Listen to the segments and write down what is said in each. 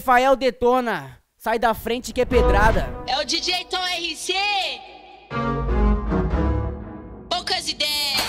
Rafael detona, sai da frente que é pedrada. É o DJ Tom RC. Poucas ideias.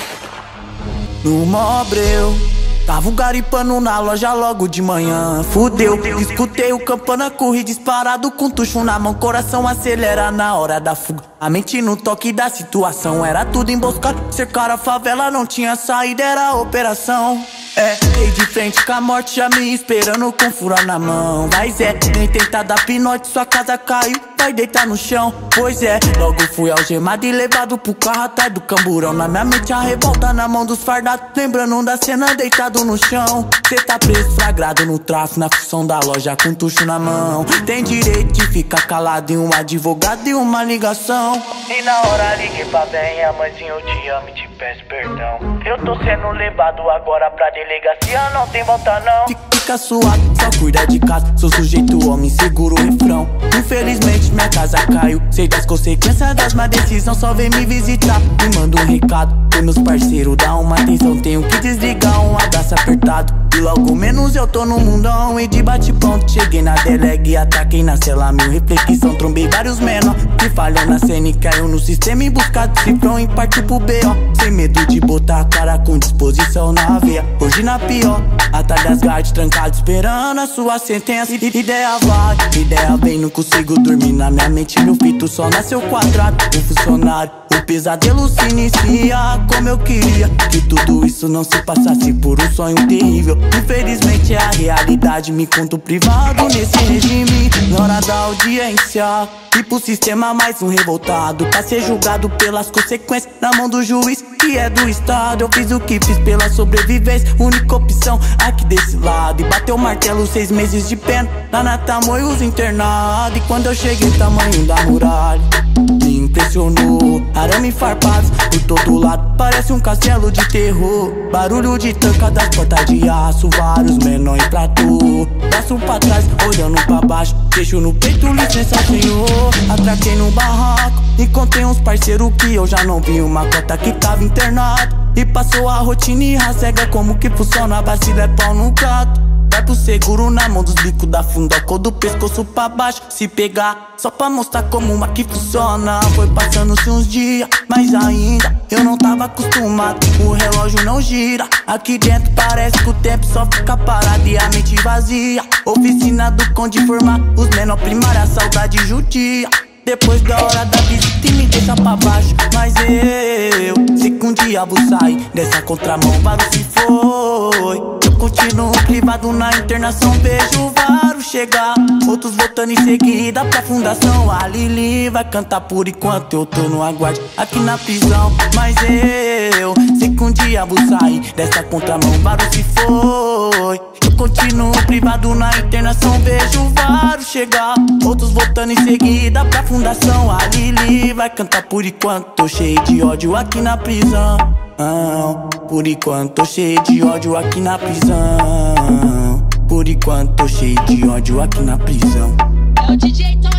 No Mobreu, tava garipando na loja logo de manhã. Fudeu, escutei o campana, corri disparado com tucho na mão. Coração acelera na hora da fuga, a mente no toque da situação. Era tudo emboscado, cercaram a favela, não tinha saída, era operação. Fiquei de frente com a morte já me esperando com fura na mão. Mas nem tentar dar pinote, sua casa caiu, vai deitar no chão. Pois logo fui algemado e levado pro carro atrás do camburão. Na minha mente a revolta, na mão dos fardados, lembrando da cena deitado no chão. Cê tá preso, flagrado no tráfico, na função da loja com tucho na mão. Tem direito de ficar calado em um advogado e uma ligação. E na hora liguei pra bem, mãezinha, eu te amo e te peço perdão. Eu tô sendo levado agora pra delegacia, não tem volta não. Fica suave, só cuida de casa, sou sujeito homem, seguro o refrão. Infelizmente minha casa caiu, sei das consequências das má decisões. Só vem me visitar, me manda um recado. E meus parceiros, dá uma atenção, tenho que desligar, um abraço apertado. E logo menos eu tô no mundão e de bate-pronto cheguei na delega e ataquei na cela, mil reflexão. Trombei vários menor que falham na cena e caiu no sistema em busca de cifrão e partiu pro B.O. Sem medo de botar a cara com disposição na veia, hoje na pior, atrás das grades trancado esperando a sua sentença. Ideia vai, ideia vem, não consigo dormir na minha mente. Meu fito só nasceu quadrado, um funcionário. O pesadelo se inicia como eu queria que tudo isso não se passasse por um sonho terrível. Infelizmente é a realidade, me conto privado nesse regime. Na hora da audiência, e pro sistema mais um revoltado, pra ser julgado pelas consequências na mão do juiz, que é do estado. Eu fiz o que fiz pela sobrevivência, única opção aqui desse lado. E bateu o martelo, 6 meses de pena lá na Tamoios internado. E quando eu cheguei, tamanho da muralha me impressionou, arame farpados por todo lado, parece um castelo de terror. Barulho de tanca das portas de aço, vários menor em platô. Braço pra trás, olhando pra baixo, queixo no peito, licença senhor. Atraquei no barraco, encontrei uns parceiros que eu já não vi, uma cota que tava internado. E passou a rotina e rasega como que funciona, vacila é pau no gato. Vai pro seguro na mão dos bicos da funda, cor do pescoço pra baixo, se pegar, só pra mostrar como aqui funciona. Foi passando-se uns dias, mas ainda eu não tava acostumado, o relógio não gira. Aqui dentro parece que o tempo só fica parado e a mente vazia. Oficina do conde formar os menor primária, saudade judia. Depois da hora da visita e me deixa pra baixo, mas eu sei que um dia vou sair dessa contramão, vários se foi. Eu continuo privado na internação, vejo vários chegar, outros voltando em seguida pra fundação. A Lili vai cantar por enquanto eu tô no aguarde aqui na prisão, mas eu sei que um dia vou sair dessa contramão, vários se foi. Eu continuo privado na internação, vejo vários chegar, outros voltando em seguida pra fundação. A Lili vai cantar por enquanto tô cheio de ódio aqui na prisão. Por enquanto tô cheio de ódio aqui na prisão. Por enquanto tô cheio de ódio aqui na prisão. É o DJ Tom